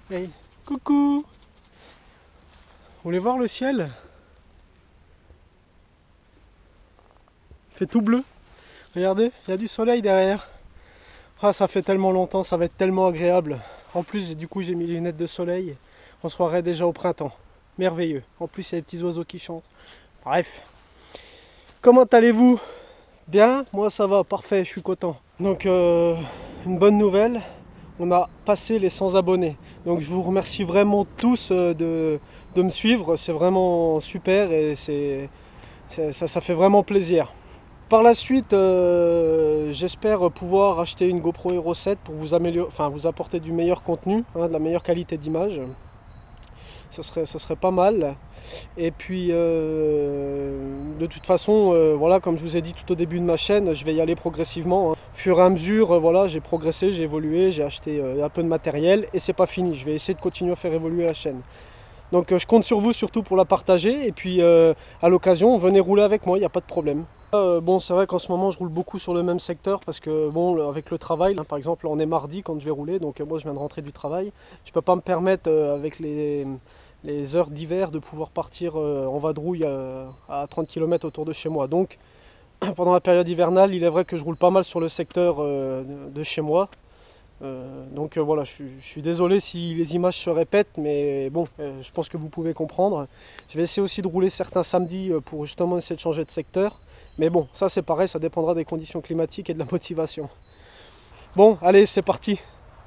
Hey, coucou! Vous voulez voir le ciel? Il fait tout bleu. Regardez, il y a du soleil derrière. Ah, ça fait tellement longtemps, ça va être tellement agréable. En plus, du coup, j'ai mis les lunettes de soleil. On se croirait déjà au printemps. Merveilleux. En plus, il y a des petits oiseaux qui chantent. Bref. Comment allez-vous? Bien? Moi, ça va. Parfait, je suis content. Donc, une bonne nouvelle. On a passé les 100 abonnés. Donc, je vous remercie vraiment tous de me suivre. C'est vraiment super et ça fait vraiment plaisir. Par la suite, j'espère pouvoir acheter une GoPro Hero 7 pour vous améliorer, enfin vous apporter du meilleur contenu, de la meilleure qualité d'image. Ça serait pas mal. Et puis, de toute façon, voilà, comme je vous ai dit tout au début de ma chaîne, je vais y aller progressivement. Au fur et à mesure, voilà, j'ai progressé, j'ai évolué, j'ai acheté un peu de matériel et c'est pas fini. Je vais essayer de continuer à faire évoluer la chaîne. Donc, je compte sur vous surtout pour la partager et puis à l'occasion, venez rouler avec moi, il n'y a pas de problème. Bon, c'est vrai qu'en ce moment je roule beaucoup sur le même secteur parce que bon, avec le travail, par exemple on est mardi quand je vais rouler, donc moi je viens de rentrer du travail, je peux pas me permettre avec les heures d'hiver de pouvoir partir en vadrouille à 30 km autour de chez moi. Donc pendant la période hivernale, il est vrai que je roule pas mal sur le secteur de chez moi. Donc voilà, je suis désolé si les images se répètent, mais bon, je pense que vous pouvez comprendre. Je vais essayer aussi de rouler certains samedis pour justement essayer de changer de secteur. Mais bon, ça c'est pareil, ça dépendra des conditions climatiques et de la motivation. Bon, allez, c'est parti.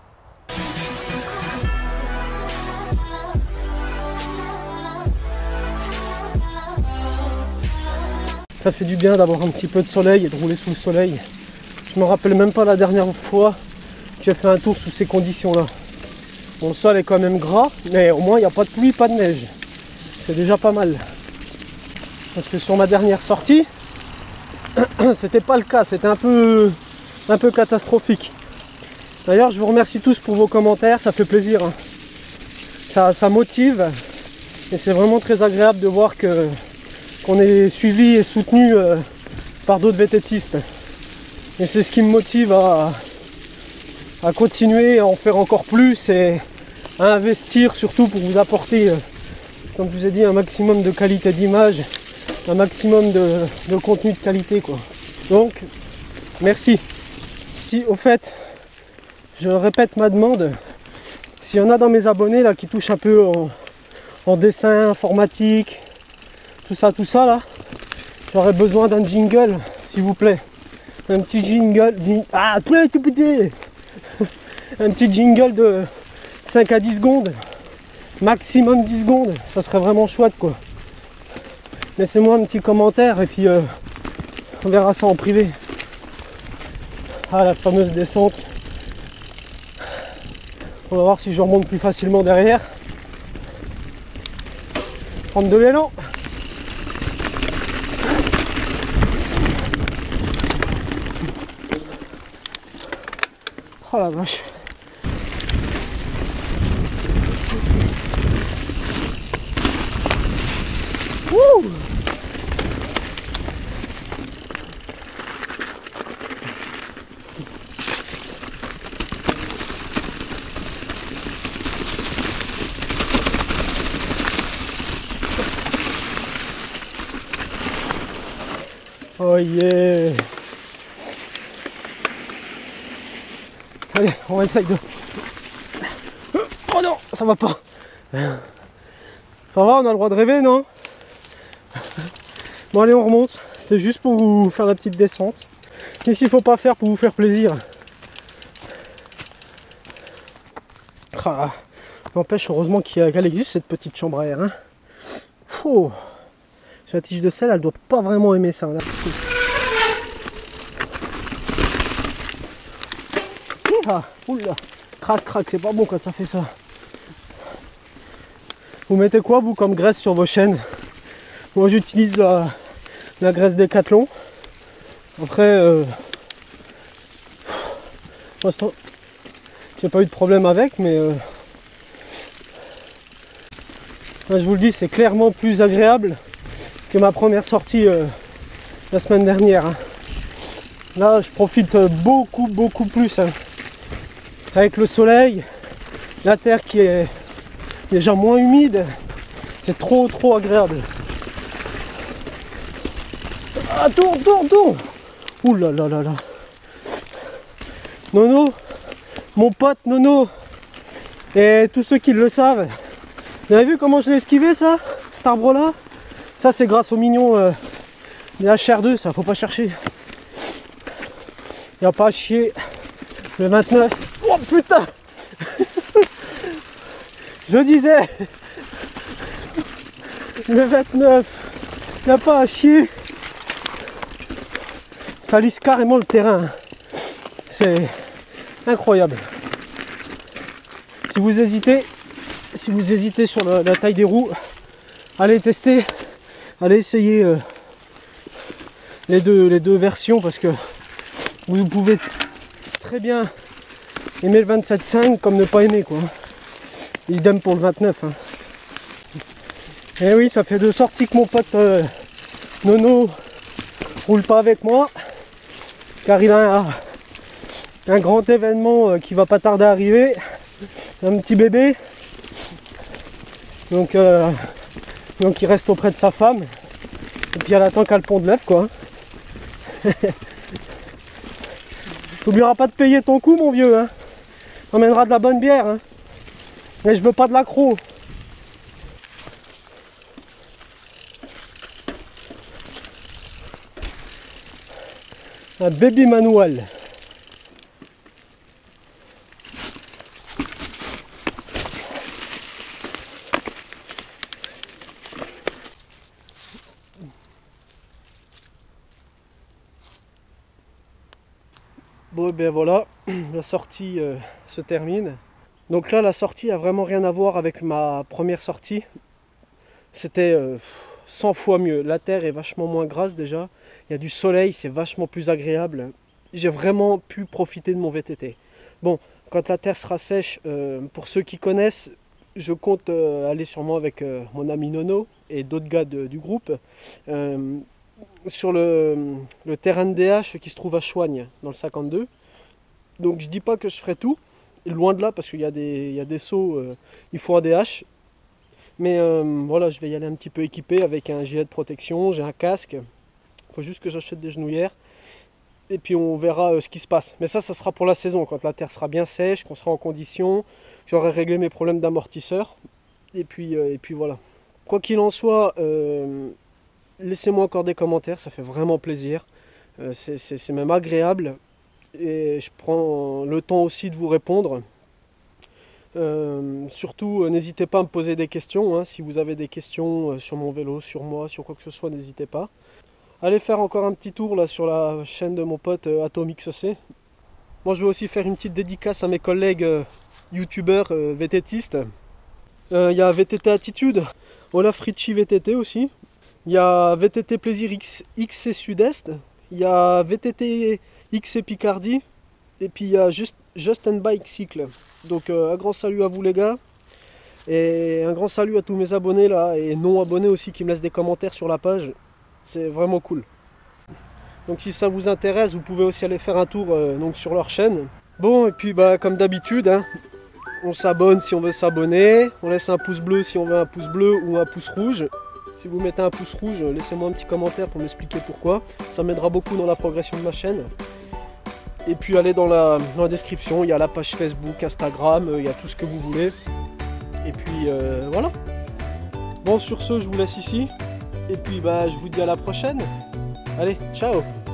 Ça fait du bien d'avoir un petit peu de soleil et de rouler sous le soleil. Je me rappelle même pas la dernière fois que j'ai fait un tour sous ces conditions-là. Bon, le sol est quand même gras, mais au moins il n'y a pas de pluie, pas de neige. C'est déjà pas mal. Parce que sur ma dernière sortie, c'était pas le cas, c'était un peu catastrophique. D'ailleurs, je vous remercie tous pour vos commentaires, ça fait plaisir. Ça motive et c'est vraiment très agréable de voir qu'on est suivi et soutenu par d'autres VTTistes. Et c'est ce qui me motive à continuer, à en faire encore plus et à investir surtout pour vous apporter, comme je vous ai dit, un maximum de qualité d'image, un maximum de contenu de qualité, quoi. Donc, merci. Si au fait, je répète ma demande, s'il y en a dans mes abonnés là qui touchent un peu en dessin, informatique, tout ça là, j'aurais besoin d'un jingle, s'il vous plaît. Un petit jingle, un petit jingle de 5 à 10 secondes, maximum 10 secondes, ça serait vraiment chouette, quoi. Laissez-moi un petit commentaire et puis on verra ça en privé. Ah, la fameuse descente. On va voir si je remonte plus facilement derrière. Prendre de l'élan. Oh la vache. Wouh! Oh yeah! Allez, on essaye de... Oh non, ça va pas. Ça va, on a le droit de rêver, non? Bon allez, on remonte. C'était juste pour vous faire la petite descente. Mais s'il faut pas faire pour vous faire plaisir. Ah, n'empêche, heureusement qu'elle existe cette petite chambre à air. Hein. Oh. Sur la tige de sel, elle doit pas vraiment aimer ça. Là. Ah, oula, crac crac, c'est pas bon quand ça fait ça. Vous mettez quoi vous comme graisse sur vos chaînes? Moi j'utilise la graisse Décathlon. Après, pour l'instant, j'ai pas eu de problème avec, mais je vous le dis, c'est clairement plus agréable que ma première sortie la semaine dernière. Hein. Là, je profite beaucoup plus. Hein. Avec le soleil, la terre qui est déjà moins humide, c'est trop agréable. Ah, tourne. Ouh là là là là. Nono, mon pote Nono, et tous ceux qui le savent, vous avez vu comment je l'ai esquivé ça, cet arbre là? Ça c'est grâce au mignon des HR2, ça faut pas chercher. Il n'y a pas à chier. Le 29. Oh putain. Je disais. Le 29. Il n'y a pas à chier. Ça lisse carrément le terrain. C'est incroyable. Si vous hésitez sur la taille des roues, allez tester. Allez essayer les deux versions parce que vous pouvez très bien aimer le 27.5 comme ne pas aimer quoi. Idem pour le 29. Hein. Et oui, ça fait 2 sorties que mon pote Nono roule pas avec moi car il a un grand événement qui va pas tarder à arriver. Un petit bébé. Donc il reste auprès de sa femme. Et puis elle attend qu'à le pont de l'œuf quoi. T'oublieras pas de payer ton coup mon vieux hein. T'emmèneras de la bonne bière hein. Mais je veux pas de l'accro. Un baby manuel. Bon et bien voilà, la sortie se termine. Donc là la sortie a vraiment rien à voir avec ma première sortie. C'était 100 fois mieux. La terre est vachement moins grasse déjà. Il y a du soleil, c'est vachement plus agréable. J'ai vraiment pu profiter de mon VTT. Bon, quand la terre sera sèche, pour ceux qui connaissent, je compte aller sûrement avec mon ami Nono et d'autres gars du groupe sur le terrain de DH qui se trouve à Choigne dans le 52. Donc je dis pas que je ferai tout, loin de là parce qu'il y a des sauts, il faut un DH. Mais voilà, je vais y aller un petit peu équipé avec un gilet de protection, j'ai un casque. Il faut juste que j'achète des genouillères. Et puis on verra ce qui se passe. Mais ça sera pour la saison, quand la terre sera bien sèche, qu'on sera en condition. J'aurai réglé mes problèmes d'amortisseur. Et puis voilà. Quoi qu'il en soit, laissez-moi encore des commentaires, ça fait vraiment plaisir. C'est même agréable. Et je prends le temps aussi de vous répondre. Surtout, n'hésitez pas à me poser des questions. Hein. Si vous avez des questions sur mon vélo, sur moi, sur quoi que ce soit, n'hésitez pas. Allez faire encore un petit tour là sur la chaîne de mon pote AtomXC. Moi je vais aussi faire une petite dédicace à mes collègues youtubeurs VTTistes. Il y a VTT Attitude, Olaf Ritchie VTT aussi. Il y a VTT Plaisir XC Sud-Est. Il y a VTT XC Picardie. Et puis il y a Just and Bike Cycle. Donc un grand salut à vous les gars. Et un grand salut à tous mes abonnés là et non abonnés aussi qui me laissent des commentaires sur la page. C'est vraiment cool. Donc si ça vous intéresse, vous pouvez aussi aller faire un tour donc sur leur chaîne. Bon et puis bah comme d'habitude, hein, on s'abonne si on veut s'abonner. On laisse un pouce bleu si on veut un pouce bleu ou un pouce rouge. Si vous mettez un pouce rouge, laissez-moi un petit commentaire pour m'expliquer pourquoi. Ça m'aidera beaucoup dans la progression de ma chaîne. Et puis allez dans la description, il y a la page Facebook, Instagram, il y a tout ce que vous voulez. Et puis voilà. Bon sur ce, je vous laisse ici. Et puis bah je vous dis à la prochaine. Allez, ciao!